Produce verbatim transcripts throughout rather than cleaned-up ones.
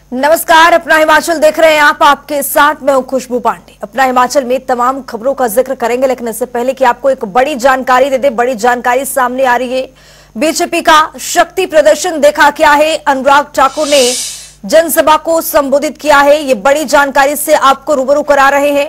नमस्कार, अपना हिमाचल देख रहे हैं आप। आपके साथ मैं हूं खुशबू पांडे। अपना हिमाचल में तमाम खबरों का जिक्र करेंगे, लेकिन इससे पहले कि आपको एक बड़ी जानकारी दे दे, बड़ी जानकारी सामने आ रही है। बीजेपी का शक्ति प्रदर्शन देखा क्या है, अनुराग ठाकुर ने जनसभा को संबोधित किया है। ये बड़ी जानकारी से आपको रूबरू करा रहे हैं।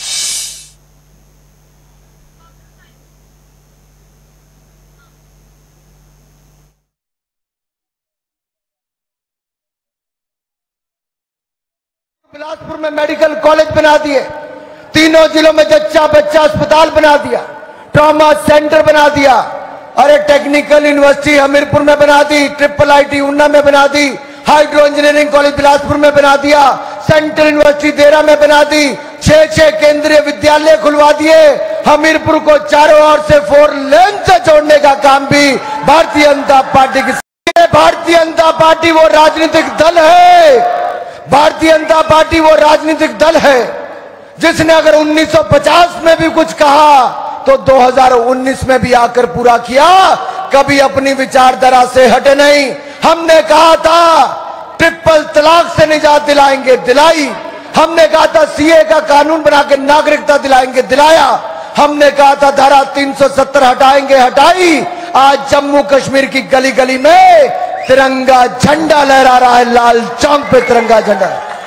बिलासपुर में मेडिकल कॉलेज बना दिए, तीनों जिलों में जच्चा बच्चा अस्पताल बना दिया, ट्रॉमा सेंटर बना दिया। अरे टेक्निकल यूनिवर्सिटी हमीरपुर में बना दी, ट्रिपल आईटी ऊना में बना दी, हाइड्रो इंजीनियरिंग कॉलेज बिलासपुर में बना दिया, सेंट्रल यूनिवर्सिटी देरा में बना दी, छह छह केंद्रीय विद्यालय खुलवा दिए। हमीरपुर को चारों ओर से फोर लेन से जोड़ने का काम भी भारतीय जनता पार्टी की। भारतीय जनता पार्टी वो राजनीतिक दल है, भारतीय जनता पार्टी वो राजनीतिक दल है जिसने अगर उन्नीस सौ पचास में भी कुछ कहा तो दो हज़ार उन्नीस में भी आकर पूरा किया। कभी अपनी विचारधारा से हटे नहीं। हमने कहा था ट्रिपल तलाक से निजात दिलाएंगे, दिलाई। हमने कहा था सीए का कानून बना के नागरिकता दिलाएंगे, दिलाया। हमने कहा था धारा तीन सौ सत्तर हटाएंगे, हटाई। आज जम्मू कश्मीर की गली गली में तिरंगा झंडा लहरा रहा है, लाल चौक पे तिरंगा झंडा।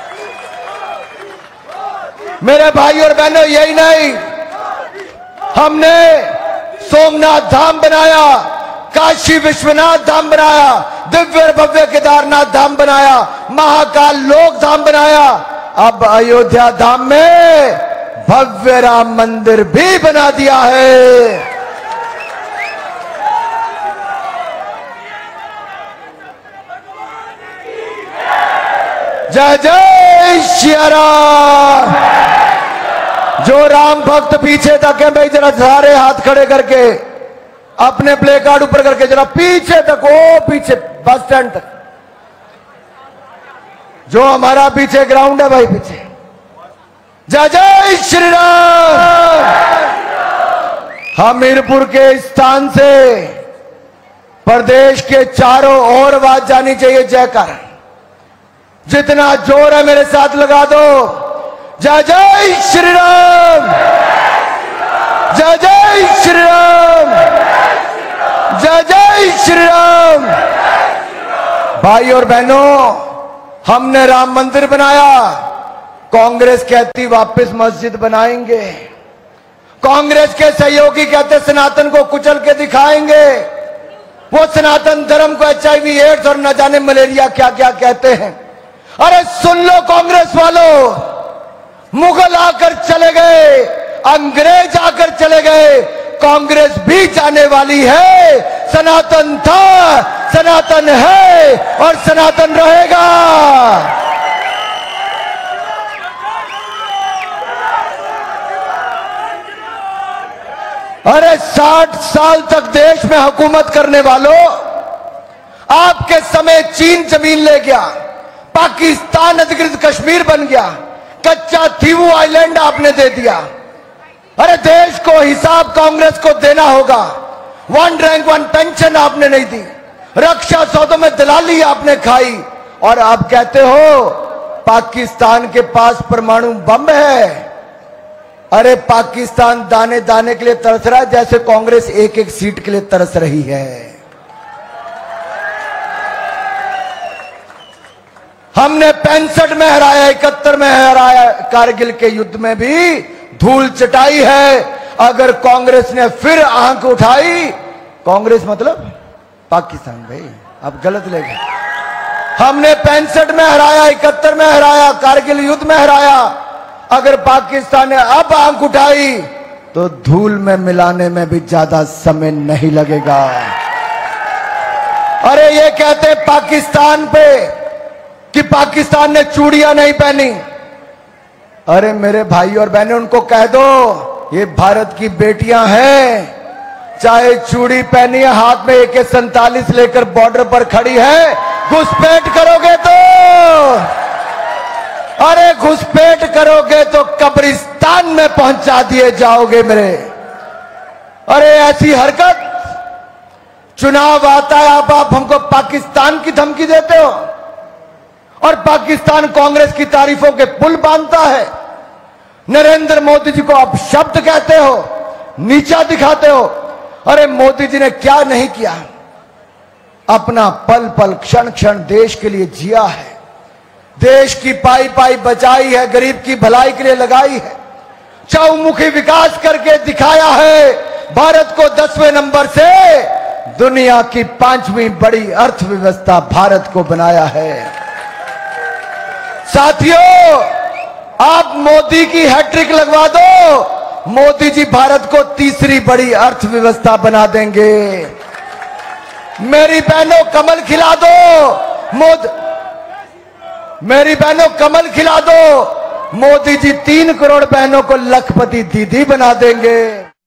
मेरे भाई और बहनों, यही नहीं, हमने सोमनाथ धाम बनाया, काशी विश्वनाथ धाम बनाया, दिव्य भव्य केदारनाथ धाम बनाया, महाकाल लोक धाम बनाया। अब अयोध्या धाम में भव्य राम मंदिर भी बना दिया है। जय जय श्री राम। जो राम भक्त पीछे तक है भाई, जरा सारे हाथ खड़े करके अपने प्ले कार्ड ऊपर करके जरा पीछे तक, ओ पीछे बस स्टैंड तक, जो हमारा पीछे ग्राउंड है भाई, पीछे। जय जय श्री राम। हमीरपुर के स्थान से प्रदेश के चारों ओर आवाज जानी चाहिए, जयकार। जितना जोर है मेरे साथ लगा दो। जय जय श्री राम, जय जय श्री राम, जय जय श्री राम। भाई और बहनों, हमने राम मंदिर बनाया, कांग्रेस कहती वापस मस्जिद बनाएंगे। कांग्रेस के सहयोगी कहते सनातन को कुचल के दिखाएंगे। वो सनातन धर्म को एच आई वी एड्स और न जाने मलेरिया क्या क्या कहते हैं। अरे सुन लो कांग्रेस वालों, मुगल आकर चले गए, अंग्रेज आकर चले गए, कांग्रेस भी जाने वाली है। सनातन था, सनातन है और सनातन रहेगा। अरे साठ साल तक देश में हुकूमत करने वालों, आपके समय चीन जमीन ले गया, पाकिस्तान अधिकृत कश्मीर बन गया, कच्चा थीवू आइलैंड आपने दे दिया। अरे देश को हिसाब कांग्रेस को देना होगा। वन रैंक वन पेंशन आपने नहीं दी, रक्षा सौदों में दलाली आपने खाई, और आप कहते हो पाकिस्तान के पास परमाणु बम है। अरे पाकिस्तान दाने दाने के लिए तरस रहा है, जैसे कांग्रेस एक एक सीट के लिए तरस रही है। हमने पैंसठ में हराया, इकहत्तर में हराया, कारगिल के युद्ध में भी धूल चटाई है। अगर कांग्रेस ने फिर आंख उठाई, कांग्रेस मतलब पाकिस्तान, भाई आप गलत ले गए। हमने पैंसठ में हराया, इकहत्तर में हराया, कारगिल युद्ध में हराया। अगर पाकिस्तान ने अब आंख उठाई तो धूल में मिलाने में भी ज्यादा समय नहीं लगेगा। अरे ये कहते पाकिस्तान पे कि पाकिस्तान ने चूड़ियां नहीं पहनी। अरे मेरे भाई और बहनें, उनको कह दो ये भारत की बेटियां हैं, चाहे चूड़ी पहनी है, हाथ में ए के सैंतालीस लेकर बॉर्डर पर खड़ी है, घुसपैठ करोगे तो, अरे घुसपैठ करोगे तो कब्रिस्तान में पहुंचा दिए जाओगे मेरे। अरे ऐसी हरकत, चुनाव आता है आप, आप हमको पाकिस्तान की धमकी देते हो। और पाकिस्तान कांग्रेस की तारीफों के पुल बांधता है। नरेंद्र मोदी जी को आप शब्द कहते हो, नीचा दिखाते हो। अरे मोदी जी ने क्या नहीं किया, अपना पल पल क्षण क्षण देश के लिए जिया है, देश की पाई पाई बचाई है, गरीब की भलाई के लिए लगाई है, चौमुखी विकास करके दिखाया है, भारत को दसवें नंबर से दुनिया की पांचवी बड़ी अर्थव्यवस्था भारत को बनाया है। साथियों, आप मोदी की हैट्रिक लगवा दो, मोदी जी भारत को तीसरी बड़ी अर्थव्यवस्था बना देंगे। मेरी बहनों कमल खिला दो, मोदी मेरी बहनों कमल खिला दो, मोदी जी तीन करोड़ बहनों को लखपति दीदी बना देंगे।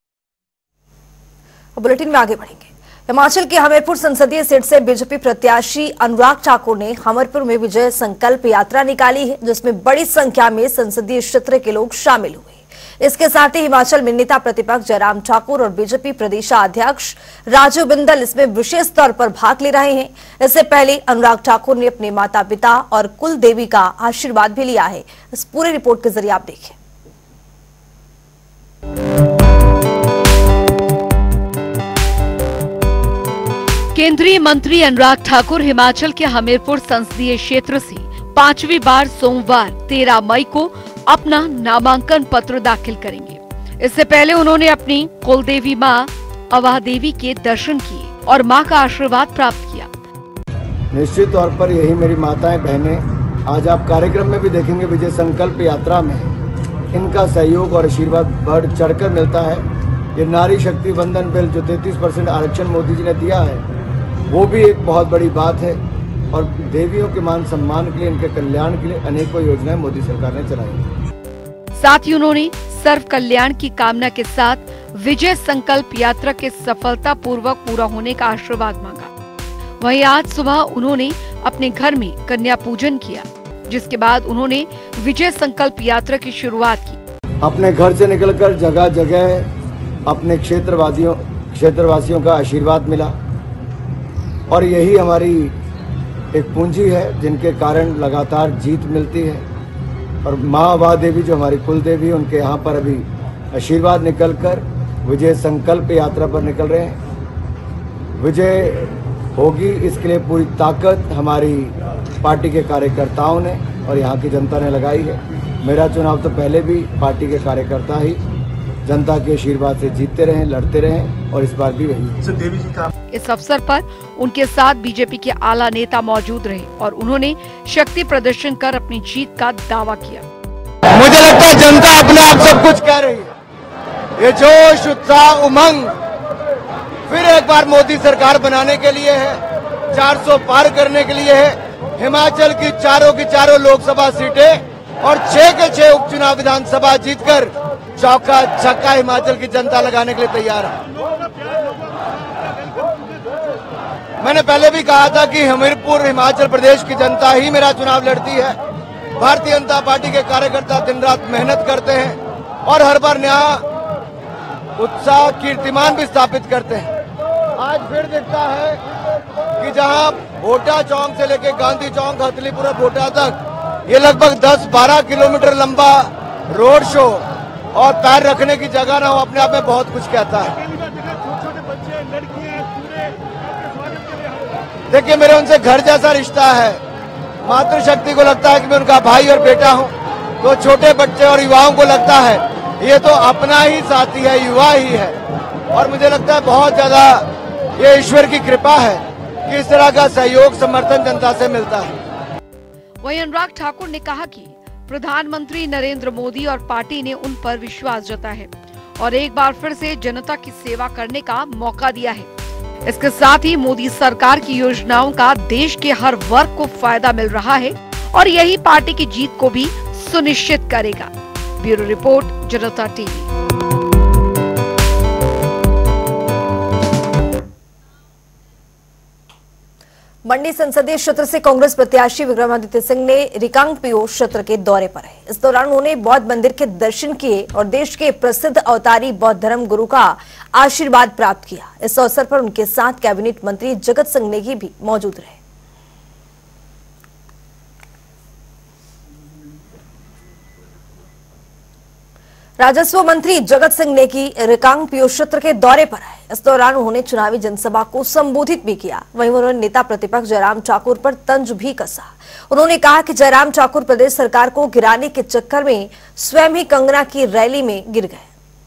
बुलेटिन में आगे बढ़ेंगे। हिमाचल के हमीरपुर संसदीय सीट से बीजेपी प्रत्याशी अनुराग ठाकुर ने हमीरपुर में विजय संकल्प यात्रा निकाली है, जिसमें बड़ी संख्या में संसदीय क्षेत्र के लोग शामिल हुए। इसके साथ ही हिमाचल में नेता प्रतिपक्ष जयराम ठाकुर और बीजेपी प्रदेशाध्यक्ष राजू बिंदल इसमें विशेष तौर पर भाग ले रहे हैं। इससे पहले अनुराग ठाकुर ने अपने माता पिता और कुल देवी का आशीर्वाद भी लिया है। इस पूरी रिपोर्ट के जरिए आप देखें। केंद्रीय मंत्री अनुराग ठाकुर हिमाचल के हमीरपुर संसदीय क्षेत्र से पांचवी बार सोमवार तेरह मई को अपना नामांकन पत्र दाखिल करेंगे। इससे पहले उन्होंने अपनी कुलदेवी मां अवाह देवी के दर्शन किए और मां का आशीर्वाद प्राप्त किया। निश्चित तौर पर यही मेरी माताएं बहनें आज आप कार्यक्रम में भी देखेंगे, विजय संकल्प यात्रा में इनका सहयोग और आशीर्वाद बढ़ चढ़कर मिलता है। ये नारी शक्ति वंदन बिल जो तैंतीस परसेंट आरक्षण मोदी जी ने दिया है, वो भी एक बहुत बड़ी बात है। और देवियों के मान सम्मान के लिए, इनके कल्याण के लिए अनेकों योजनाएं मोदी सरकार ने चलाई। साथ ही उन्होंने सर्व कल्याण की कामना के साथ विजय संकल्प यात्रा के सफलता पूर्वक पूरा होने का आशीर्वाद मांगा। वहीं आज सुबह उन्होंने अपने घर में कन्या पूजन किया, जिसके बाद उन्होंने विजय संकल्प यात्रा की शुरुआत की। अपने घर से निकलकर जगह जगह अपने क्षेत्रवादियों क्षेत्रवासियों का आशीर्वाद मिला और यही हमारी एक पूंजी है जिनके कारण लगातार जीत मिलती है। और माँ अवाह देवी जो हमारी कुल देवी, उनके यहाँ पर अभी आशीर्वाद निकलकर विजय संकल्प यात्रा पर निकल रहे हैं। विजय होगी इसके लिए पूरी ताकत हमारी पार्टी के कार्यकर्ताओं ने और यहाँ की जनता ने लगाई है। मेरा चुनाव तो पहले भी पार्टी के कार्यकर्ता ही जनता के आशीर्वाद से जीतते रहे, लड़ते रहे और इस बार भी वही। इस अवसर पर उनके साथ बीजेपी के आला नेता मौजूद रहे और उन्होंने शक्ति प्रदर्शन कर अपनी जीत का दावा किया। मुझे लगता है जनता अपने आप सब कुछ कह रही है। ये जोश, उत्साह, उमंग फिर एक बार मोदी सरकार बनाने के लिए है, चार सौ पार करने के लिए है। हिमाचल की चारों की चारों लोकसभा सीटें और छह के छह उपचुनाव विधानसभा जीतकर चौका छक्का हिमाचल की जनता लगाने के लिए तैयार है। मैंने पहले भी कहा था कि हमीरपुर हिमाचल प्रदेश की जनता ही मेरा चुनाव लड़ती है। भारतीय जनता पार्टी के कार्यकर्ता दिन रात मेहनत करते हैं और हर बार नया उत्साह, कीर्तिमान भी स्थापित करते हैं। आज फिर दिखता है कि जहां भोटा चौक से लेकर गांधी चौक, हथलीपुरा, भोटा तक ये लगभग दस बारह किलोमीटर लंबा रोड शो और पैर रखने की जगह ना हो, अपने आप में बहुत कुछ कहता है। देखिए, मेरे उनसे घर जैसा रिश्ता है। मातृशक्ति को लगता है कि मैं उनका भाई और बेटा हूं, तो छोटे बच्चे और युवाओं को लगता है ये तो अपना ही साथी है, युवा ही है। और मुझे लगता है बहुत ज्यादा ये ईश्वर की कृपा है कि इस तरह का सहयोग, समर्थन जनता से मिलता है। वहीं अनुराग ठाकुर ने कहा कि प्रधानमंत्री नरेंद्र मोदी और पार्टी ने उन पर विश्वास जताया है और एक बार फिर से जनता की सेवा करने का मौका दिया है। इसके साथ ही मोदी सरकार की योजनाओं का देश के हर वर्ग को फायदा मिल रहा है और यही पार्टी की जीत को भी सुनिश्चित करेगा। Bureau report, Janta TV. Mandi संसदीय क्षेत्र से कांग्रेस प्रत्याशी विक्रमादित्य सिंह ने रिकांगपिओ क्षेत्र के दौरे पर है। इस दौरान उन्होंने बौद्ध मंदिर के दर्शन किए और देश के प्रसिद्ध अवतारी बौद्ध धर्म गुरु का आशीर्वाद प्राप्त किया। इस अवसर पर उनके साथ कैबिनेट मंत्री जगत सिंह नेगी भी मौजूद रहे। राजस्व मंत्री जगत सिंह नेगी रिकांगपिओ क्षेत्र के दौरे पर आए। इस दौरान उन्होंने चुनावी जनसभा को संबोधित भी किया। वहीं उन्होंने नेता प्रतिपक्ष जयराम ठाकुर पर तंज भी कसा। उन्होंने कहा कि जयराम ठाकुर प्रदेश सरकार को गिराने के चक्कर में स्वयं ही कंगना की रैली में गिर गए।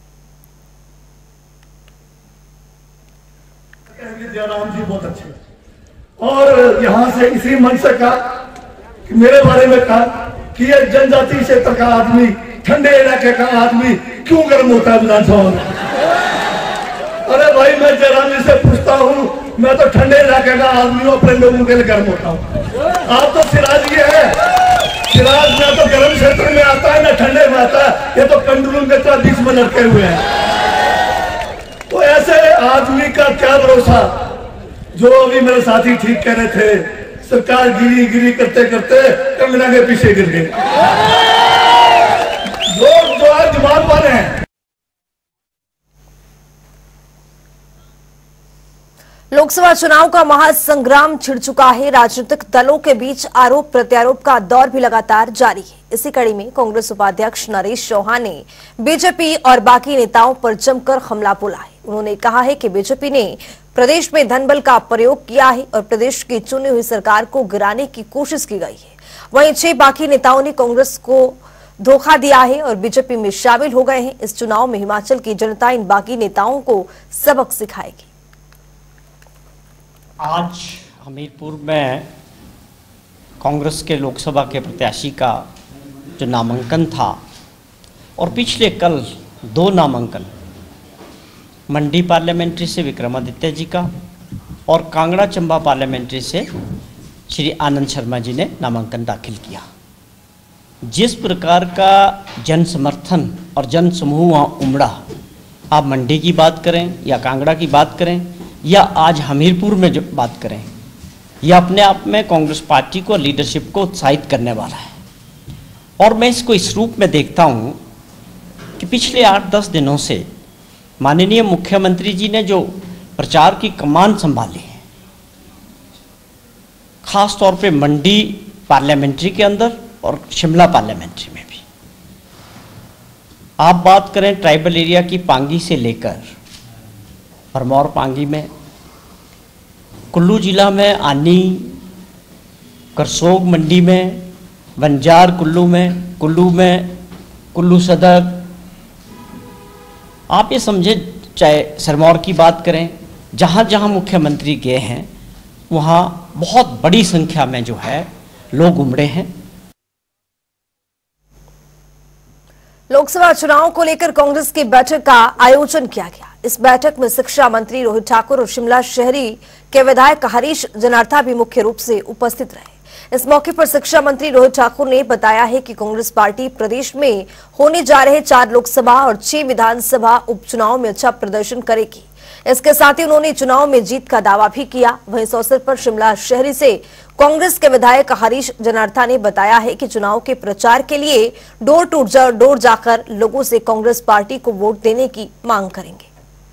जयराम जी बहुत अच्छे और यहाँ से इसी मन से कहा कि मेरे बारे में कहा कि ये जनजाति क्षेत्र का आदमी, ठंडे इलाके का आदमी क्यों गर्म होता है विधानसभा में। अरे भाई मैं जयराम जी से पूछता हूँ, मैं तो ठंडे इलाके का आदमी हूँ, अपने लोगों के लिए गर्म होता हूँ। आप तो सिराज ये है, सिराज में तो गर्म क्षेत्र में आता है ना ठंडे में आता है, ये तो कंडलू के तरह बीच में लटके हुए हैं। तो ऐसे आदमी का क्या भरोसा, जो अभी मेरे साथी ठीक कह रहे थे, सरकार गिरी गिरी करते करते कंगना के पीछे गिर गए। लोग जो है जवाब वाले हैं। लोकसभा चुनाव का महासंग्राम छिड़ चुका है। राजनीतिक दलों के बीच आरोप प्रत्यारोप का दौर भी लगातार जारी है। इसी कड़ी में कांग्रेस उपाध्यक्ष नरेश चौहान ने बीजेपी और बाकी नेताओं पर जमकर हमला बोला है। उन्होंने कहा है कि बीजेपी ने प्रदेश में धनबल का प्रयोग किया है और प्रदेश की चुनी हुई सरकार को गिराने की कोशिश की गई है। वहीं छह बाकी नेताओं ने कांग्रेस को धोखा दिया है और बीजेपी में शामिल हो गए हैं। इस चुनाव में हिमाचल की जनता इन बागी नेताओं को सबक सिखाएगी। आज हमीरपुर में कांग्रेस के लोकसभा के प्रत्याशी का जो नामांकन था और पिछले कल दो नामांकन मंडी पार्लियामेंट्री से विक्रमादित्य जी का और कांगड़ा चंबा पार्लियामेंट्री से श्री आनंद शर्मा जी ने नामांकन दाखिल किया। जिस प्रकार का जन समर्थन और जन समूह वहाँ उमड़ा, आप मंडी की बात करें या कांगड़ा की बात करें या आज हमीरपुर में जो बात करें, यह अपने आप में कांग्रेस पार्टी को, लीडरशिप को उत्साहित करने वाला है। और मैं इसको इस रूप में देखता हूँ कि पिछले आठ दस दिनों से माननीय मुख्यमंत्री जी ने जो प्रचार की कमान संभाली है, खास तौर पे मंडी पार्लियामेंट्री के अंदर और शिमला पार्लियामेंट्री में भी, आप बात करें ट्राइबल एरिया की पांगी से लेकर भरमौर पांगी में, कुल्लू जिला में आनी, करसोग मंडी में, बंजार कुल्लू में, कुल्लू में, कुल्लू सदर, आप ये समझे, चाहे सिरमौर की बात करें, जहाँ जहाँ मुख्यमंत्री गए हैं वहाँ बहुत बड़ी संख्या में जो है लोग उमड़े हैं। लोकसभा चुनाव को लेकर कांग्रेस की बैठक का आयोजन किया गया। इस बैठक में शिक्षा मंत्री रोहित ठाकुर और शिमला शहरी के विधायक हरीश जनार्था भी मुख्य रूप से उपस्थित रहे। इस मौके पर शिक्षा मंत्री रोहित ठाकुर ने बताया है कि कांग्रेस पार्टी प्रदेश में होने जा रहे चार लोकसभा और छह विधानसभा उपचुनाव में अच्छा प्रदर्शन करेगी। इसके साथ ही उन्होंने चुनाव में जीत का दावा भी किया। वहीं इस अवसर पर शिमला शहरी से कांग्रेस के विधायक हरीश जनार्था ने बताया है कि चुनाव के प्रचार के लिए डोर टू डोर जाकर लोगों से कांग्रेस पार्टी को वोट देने की मांग करेंगे।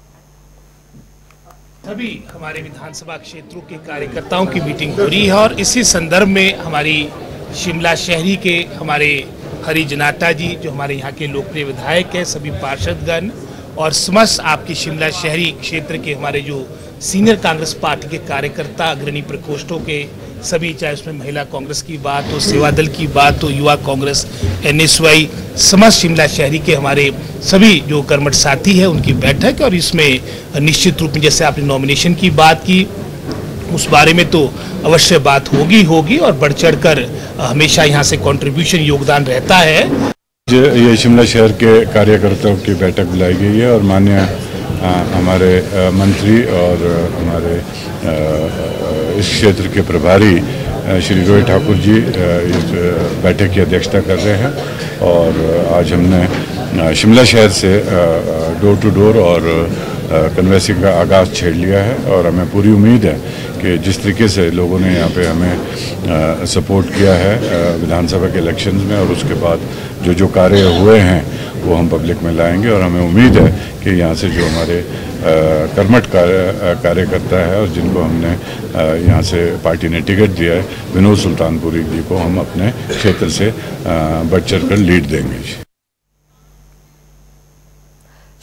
सभी हमारे विधानसभा क्षेत्रों के कार्यकर्ताओं की मीटिंग हो रही है और इसी संदर्भ में हमारी शिमला शहरी के हमारे हरीश जनार्था जी, जो हमारे यहाँ के लोकप्रिय विधायक हैं, सभी पार्षदगण और समस्त आपकी शिमला शहरी क्षेत्र के हमारे जो सीनियर कांग्रेस पार्टी के कार्यकर्ता, अग्रणी प्रकोष्ठों के सभी, चाहे उसमें महिला कांग्रेस की बात हो, सेवा दल की बात हो, युवा कांग्रेस, एनएसवाई, समस्त शिमला शहरी के हमारे सभी जो कर्मठ साथी है उनकी बैठक। और इसमें निश्चित रूप में जैसे आपने नॉमिनेशन की बात की, उस बारे में तो अवश्य बात होगी होगी और बढ़ चढ़ कर हमेशा यहाँ से कंट्रीब्यूशन, योगदान रहता है। ये शिमला शहर के कार्यकर्ताओं की बैठक बुलाई गई है और माननीय हमारे आ, मंत्री और हमारे आ, इस क्षेत्र के प्रभारी श्री रोहित ठाकुर जी इस बैठक की अध्यक्षता कर रहे हैं। और आज हमने शिमला शहर से डोर टू डोर और कन्वेंसिंग का आगाज़ छेड़ लिया है और हमें पूरी उम्मीद है कि जिस तरीके से लोगों ने यहाँ पे हमें सपोर्ट किया है विधानसभा के इलेक्शंस में और उसके बाद जो जो कार्य हुए हैं वो हम पब्लिक में लाएंगे। और हमें उम्मीद है कि यहाँ से जो हमारे कर्मठ कार्यकर्ता है और जिनको हमने यहाँ से पार्टी ने टिकट दिया है, विनोद सुल्तानपुरी जी को हम अपने क्षेत्र से बढ़ चढ़ कर लीड देंगे।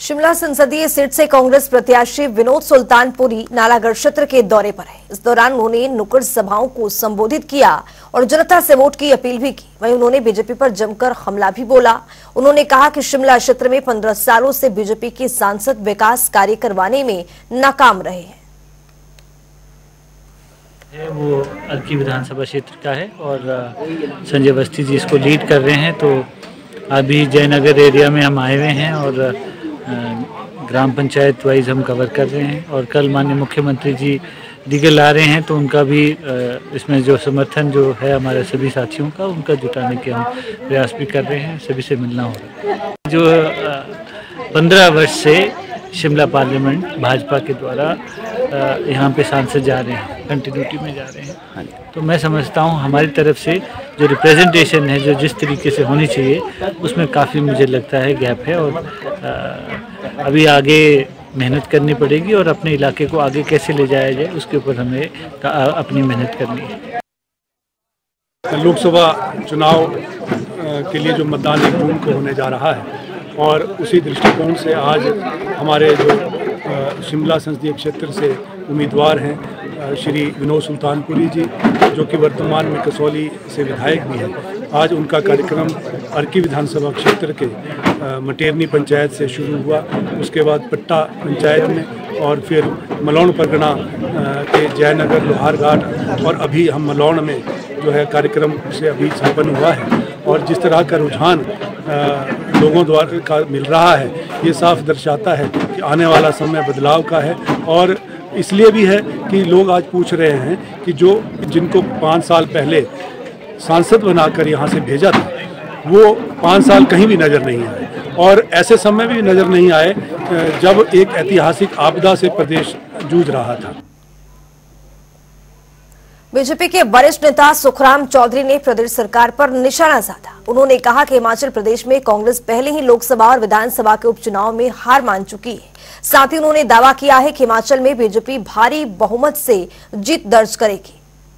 शिमला संसदीय सीट से कांग्रेस प्रत्याशी विनोद सुल्तानपुरी नालागढ़ क्षेत्र के दौरे पर है। इस दौरान उन्होंने नुक्कड़ सभाओं को संबोधित किया और जनता से वोट की अपील भी की। वहीं उन्होंने बीजेपी पर जमकर हमला भी बोला। उन्होंने कहा कि शिमला क्षेत्र में पंद्रह सालों से बीजेपी के सांसद विकास कार्य करवाने में नाकाम रहे हैं। वो अर्की विधानसभा क्षेत्र का है और संजय अवस्थी जी इसको लीड कर रहे हैं। तो अभी जयनगर एरिया में हम आए हुए हैं और ग्राम पंचायत वाइज हम कवर कर रहे हैं और कल माननीय मुख्यमंत्री जी लीगल आ रहे हैं तो उनका भी इसमें जो समर्थन जो है हमारे सभी साथियों का उनका जुटाने के हम प्रयास भी कर रहे हैं। सभी से मिलना हो रहा है। जो पंद्रह वर्ष से शिमला पार्लियामेंट भाजपा के द्वारा यहाँ पे सांसद जा रहे हैं, कंटिन्यूटी में जा रहे हैं। तो मैं समझता हूँ हमारी तरफ से जो रिप्रेजेंटेशन है जो जिस तरीके से होनी चाहिए उसमें काफ़ी मुझे लगता है गैप है और आ, अभी आगे मेहनत करनी पड़ेगी और अपने इलाके को आगे कैसे ले जाया जाए उसके ऊपर हमें अपनी मेहनत करनी है। लोकसभा चुनाव के लिए जो मतदान एक जून को होने जा रहा है और उसी दृष्टिकोण से आज हमारे जो शिमला संसदीय क्षेत्र से उम्मीदवार हैं श्री विनोद सुल्तानपुरी जी जो कि वर्तमान में कसौली से विधायक भी हैं, आज उनका कार्यक्रम अर्की विधानसभा क्षेत्र के मटेरनी पंचायत से शुरू हुआ। उसके बाद पट्टा पंचायत में और फिर मलौन परगना के जयनगर लोहार घाट और अभी हम मलौन में जो है कार्यक्रम से अभी संपन्न हुआ है। और जिस तरह का रुझान लोगों द्वारा का मिल रहा है ये साफ दर्शाता है कि आने वाला समय बदलाव का है। और इसलिए भी है कि लोग आज पूछ रहे हैं कि जो जिनको पाँच साल पहले सांसद बनाकर यहाँ से भेजा था वो पाँच साल कहीं भी नज़र नहीं आए और ऐसे समय भी नज़र नहीं आए जब एक ऐतिहासिक आपदा से प्रदेश जूझ रहा था। बीजेपी के वरिष्ठ नेता सुखराम चौधरी ने प्रदेश सरकार पर निशाना साधा। उन्होंने कहा कि हिमाचल प्रदेश में कांग्रेस पहले ही लोकसभा और विधानसभा के उपचुनाव में हार मान चुकी है। साथ ही उन्होंने दावा किया है कि हिमाचल में बीजेपी भारी बहुमत से जीत दर्ज करेगी।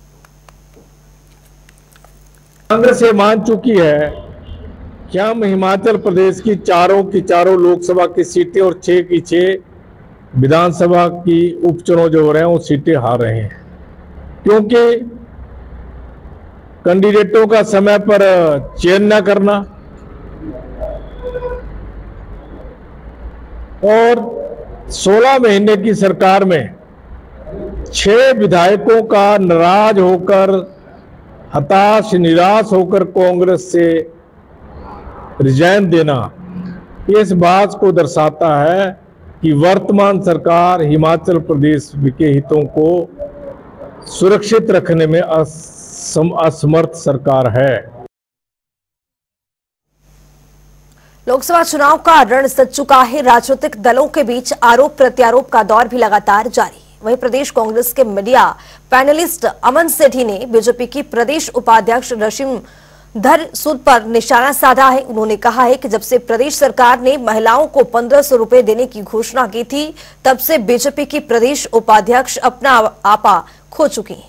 कांग्रेस ये मान चुकी है कि हम हिमाचल प्रदेश की चारों की चारों लोकसभा की सीटें और छह की छह विधानसभा की उपचुनाव जो हो रहे हैं वो सीटें हार रहे हैं क्योंकि कैंडिडेटों का समय पर चयन न करना और सोलह महीने की सरकार में छह विधायकों का नाराज होकर हताश निराश होकर कांग्रेस से रिजाइन देना इस बात को दर्शाता है कि वर्तमान सरकार हिमाचल प्रदेश के हितों को सुरक्षित रखने में असमर्थ सरकार है। लोकसभा चुनाव का रण सज चुका है। राजनीतिक दलों के बीच आरोप प्रत्यारोप का दौर भी लगातार जारी है। वहीं प्रदेश कांग्रेस के मीडिया पैनलिस्ट अमन सेठी ने बीजेपी की प्रदेश उपाध्यक्ष रशीम धर सूद पर निशाना साधा है। उन्होंने कहा है कि जब से प्रदेश सरकार ने महिलाओं को पंद्रह सौ रुपए देने की घोषणा की थी तब से बीजेपी की प्रदेश उपाध्यक्ष अपना आपा खो चुकी हैं।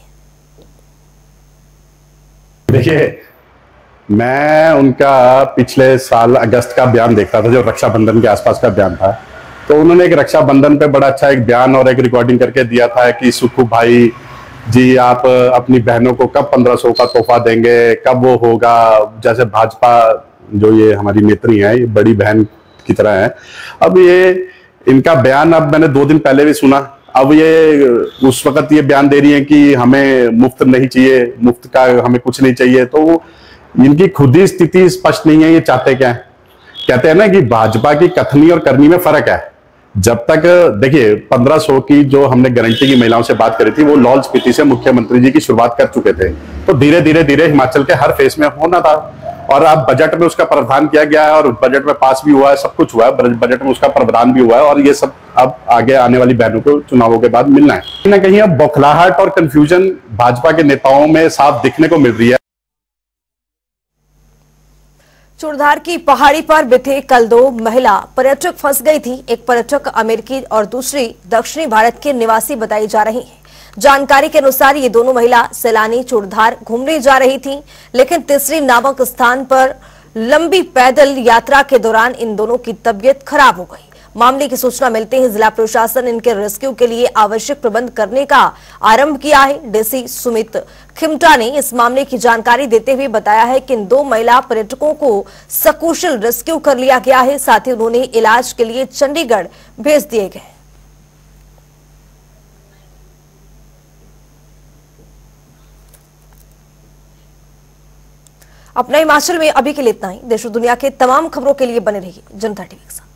देखिए, मैं उनका पिछले साल अगस्त का बयान देखता था जो रक्षाबंधन के आसपास का बयान था। तो उन्होंने एक रक्षाबंधन पे बड़ा अच्छा एक बयान और एक रिकॉर्डिंग करके दिया था कि सुखू भाई जी आप अपनी बहनों को कब पंद्रह सौ का तोहफा देंगे, कब वो होगा। जैसे भाजपा जो ये हमारी नेत्री है ये बड़ी बहन की तरह है। अब ये इनका बयान अब मैंने दो दिन पहले भी सुना। अब ये उस वक्त ये बयान दे रही है कि हमें मुफ्त नहीं चाहिए, मुफ्त का हमें कुछ नहीं चाहिए। तो इनकी खुद ही स्थिति स्पष्ट नहीं है ये चाहते क्या है। कहते हैं ना कि भाजपा की कथनी और करनी में फर्क है। जब तक देखिए पंद्रह सौ की जो हमने गारंटी की महिलाओं से बात करी थी वो लाहौल स्पीति से मुख्यमंत्री जी की शुरुआत कर चुके थे। तो धीरे धीरे धीरे हिमाचल के हर फेस में होना था और अब बजट में उसका प्रावधान किया गया है और बजट में पास भी हुआ है, सब कुछ हुआ है, बजट में उसका प्रावधान भी हुआ है और ये सब अब आगे आने वाली बहनों को चुनावों के बाद मिलना है। कहीं ना कहीं अब बौखलाहट और कंफ्यूजन भाजपा के नेताओं में साफ दिखने को मिल रही है। चूड़धार की पहाड़ी पर बिथे कल दो महिला पर्यटक फंस गई थी। एक पर्यटक अमेरिकी और दूसरी दक्षिणी भारत के निवासी बताई जा रही है। जानकारी के अनुसार ये दोनों महिला सैलानी चूड़धार घूमने जा रही थी, लेकिन तीसरी नामक स्थान पर लंबी पैदल यात्रा के दौरान इन दोनों की तबीयत खराब हो गई। मामले की सूचना मिलते ही जिला प्रशासन इनके रेस्क्यू के लिए आवश्यक प्रबंध करने का आरंभ किया है। डीसी सुमित खिमटा ने इस मामले की जानकारी देते हुए बताया है कि इन दो महिला पर्यटकों को सकुशल रेस्क्यू कर लिया गया है, साथ ही उन्होंने इलाज के लिए चंडीगढ़ भेज दिए गए। अपना हिमाचल में अभी के लिए इतना ही। देश और दुनिया के तमाम खबरों के लिए बने रहिए जनता टीवी के साथ।